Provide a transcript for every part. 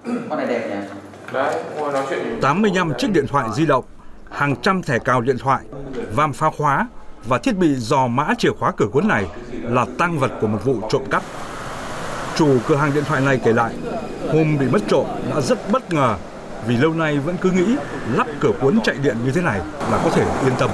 Con này đẹp nhỉ? Đấy, ngồi nói chuyện. 85 chiếc điện thoại di động, hàng trăm thẻ cào điện thoại, vam phá khóa và thiết bị dò mã chìa khóa cửa cuốn này là tang vật của một vụ trộm cắp. Chủ cửa hàng điện thoại này kể lại, hôm bị mất trộm đã rất bất ngờ vì lâu nay vẫn cứ nghĩ lắp cửa cuốn chạy điện như thế này là có thể yên tâm.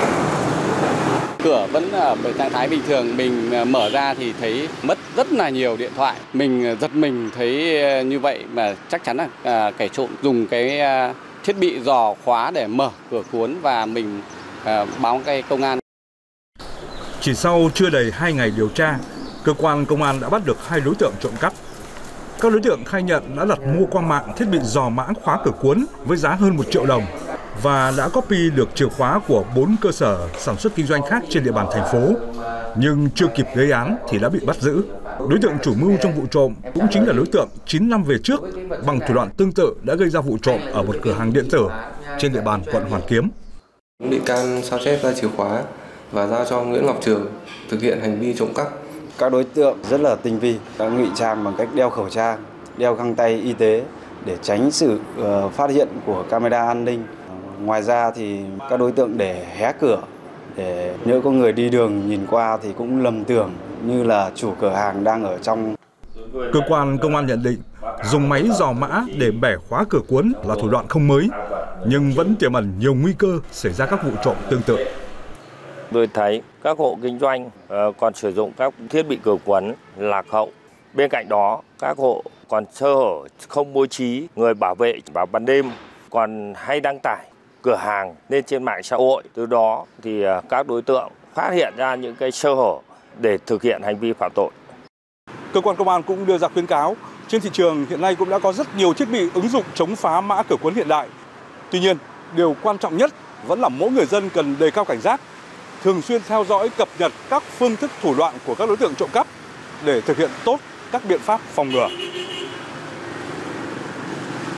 Cửa vẫn ở trạng thái bình thường, mình mở ra thì thấy mất rất là nhiều điện thoại. mình giật mình thấy như vậy mà chắc chắn là kẻ trộm dùng cái thiết bị dò khóa để mở cửa cuốn và mình báo cái công an. Chỉ sau chưa đầy 2 ngày điều tra, cơ quan công an đã bắt được 2 đối tượng trộm cắp. Các đối tượng khai nhận đã đặt mua qua mạng thiết bị dò mã khóa cửa cuốn với giá hơn 1 triệu đồng và đã copy được chìa khóa của 4 cơ sở sản xuất kinh doanh khác trên địa bàn thành phố. Nhưng chưa kịp gây án thì đã bị bắt giữ. Đối tượng chủ mưu trong vụ trộm cũng chính là đối tượng 9 năm về trước bằng thủ đoạn tương tự đã gây ra vụ trộm ở một cửa hàng điện tử trên địa bàn quận Hoàn Kiếm. Bị can sao chép ra chìa khóa và giao cho Nguyễn Ngọc Trường thực hiện hành vi trộm cắp. Các đối tượng rất là tinh vi, đã ngụy trang bằng cách đeo khẩu trang, đeo găng tay y tế để tránh sự phát hiện của camera an ninh. Ngoài ra thì các đối tượng để hé cửa để nếu có người đi đường nhìn qua thì cũng lầm tưởng như là chủ cửa hàng đang ở trong. Cơ quan công an nhận định dùng máy dò mã để bẻ khóa cửa cuốn là thủ đoạn không mới, nhưng vẫn tiềm ẩn nhiều nguy cơ xảy ra các vụ trộm tương tự. Tôi thấy các hộ kinh doanh còn sử dụng các thiết bị cửa cuốn lạc hậu. Bên cạnh đó, các hộ còn sơ hở không bố trí người bảo vệ vào ban đêm, còn hay đăng tải cửa hàng lên trên mạng xã hội. Từ đó thì các đối tượng phát hiện ra những cái sơ hở để thực hiện hành vi phạm tội. Cơ quan công an cũng đưa ra khuyến cáo, trên thị trường hiện nay cũng đã có rất nhiều thiết bị ứng dụng chống phá mã cửa cuốn hiện đại. Tuy nhiên, điều quan trọng nhất vẫn là mỗi người dân cần đề cao cảnh giác, thường xuyên theo dõi cập nhật các phương thức thủ đoạn của các đối tượng trộm cắp để thực hiện tốt các biện pháp phòng ngừa.